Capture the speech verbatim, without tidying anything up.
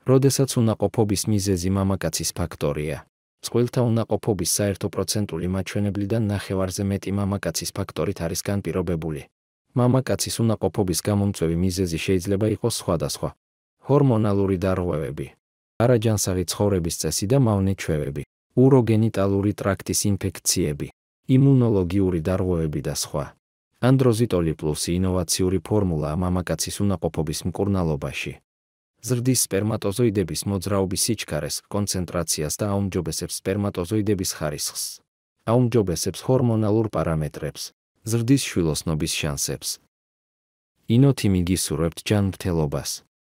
როდესაც უნაყოფობის მიზეზი მამაკაცის ფაქტორია. წყვილთა უნაყოფობის საერთო პროცენტული მაჩვენებლიდან ნახევარზე მეტი მამაკაცის ფაქტორით არის განპირობებული. მამაკაცის უნაყოფობის გამომწვევი მიზეზი შეიძლება იყოს სხვადასხვა. ჰორმონალური დარღვევები, არაჯანსაღი ცხოვრების წესი და მავნე ჩვევები, უროგენიტალური ტრაქტის ინფექციები, იმუნოლოგიური დარღვევები და სხვა. ანდროზიტოლი პლუსი ინოვაციური ფორმულაა მამაკაცის უნაყოფობის მკურნალობაში. ზრდის სპერმატოზოიდების მოძრაობის სიჩქარეს, კონცენტრაციას და აუმჯობესებს სპერმატოზოიდების ხარისხს. აუმჯობესებს ჰორმონალურ პარამეტრებს, ზრდის შვილოსნობის შანსებს. ინოთიმი გისურვებთ ჯანმრთელობას.